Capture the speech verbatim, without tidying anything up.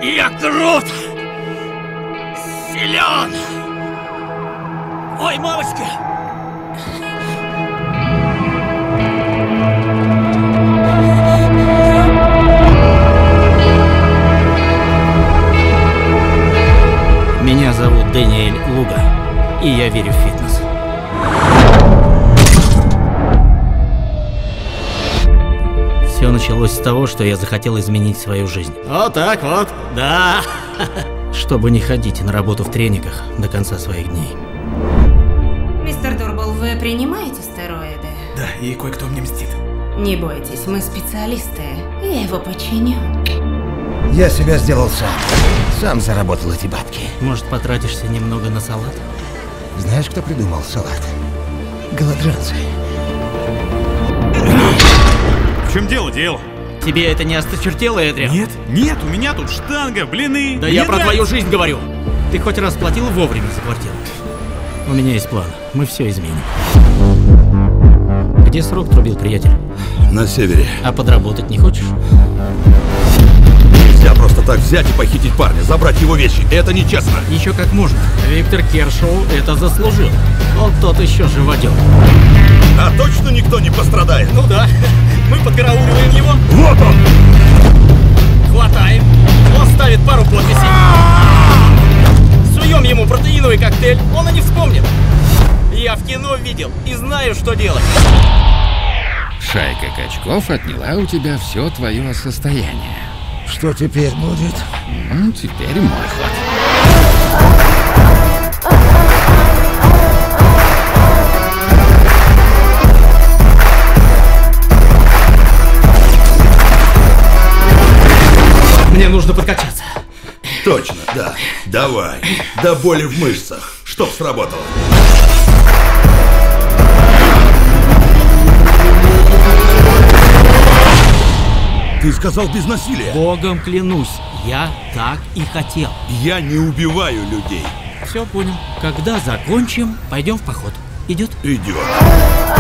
Я крут! Силен! Ой, мамочка! Меня зовут Дэниэль Луга, и я верю в фитнес. Все началось с того, что я захотел изменить свою жизнь. Вот так вот, да. Чтобы не ходить на работу в трениках до конца своих дней. Мистер Дурбл, вы принимаете стероиды? Да, и кое-кто мне мстит. Не бойтесь, мы специалисты. Я его починю. Я себя сделал сам. Сам заработал эти бабки. Может, потратишься немного на салат? Знаешь, кто придумал салат? Голодранцы. В чем дело, дело? Тебе это не осточертело, Эдриан? Нет, нет, у меня тут штанга, блины. Да Мне я про нравится. твою жизнь говорю. Ты хоть раз платил вовремя за квартиру? У меня есть план. Мы все изменим. Где срок трубил, приятель? На севере. А подработать не хочешь? Нельзя просто так взять и похитить парня, забрать его вещи. Это нечестно. Еще как можно. Виктор Кершоу это заслужил. Он тот еще живодер. А точно никто не пострадает? Ну да. Мы подкарауливаем его. Вот он! Хватаем. Он ставит пару подписей. Суем ему протеиновый коктейль. Он и не вспомнит. Я в кино видел и знаю, что делать. Шайка качков отняла у тебя все твое состояние. Что теперь будет? Ну, теперь мой ход. Мне нужно подкачаться. Точно, да. Давай. До боли в мышцах. Чтоб сработало. Ты сказал без насилия. Богом клянусь, я так и хотел. Я не убиваю людей. Все понял. Когда закончим, пойдем в поход. Идет? Идет.